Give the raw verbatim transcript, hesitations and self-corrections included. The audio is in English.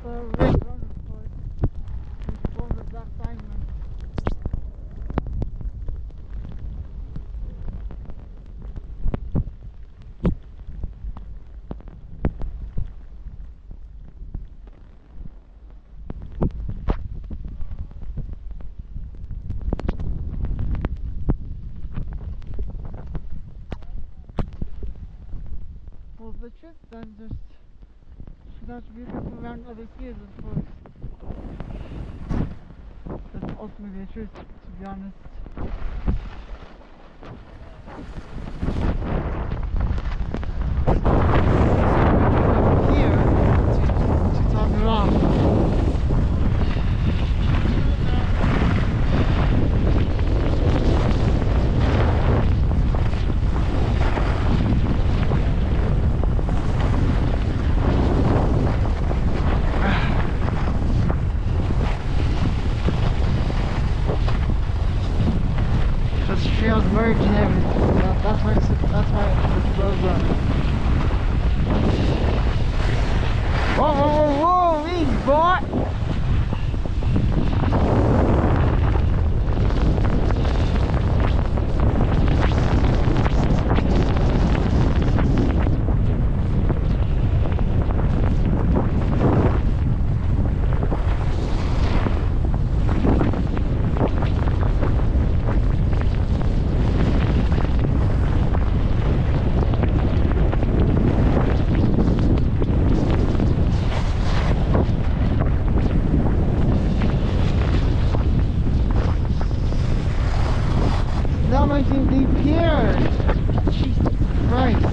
the red run report. We formed the black diamond. Well, the trip then just should have to be looking around other fields, of course. That's ultimately the truth, to be honest. Here to, to top it off. Trails merge and everything. That, that's why it's, that's why it's slow run. Whoa, whoa, whoa, whoa, easy, boy! Now my team deep here. Jesus Christ.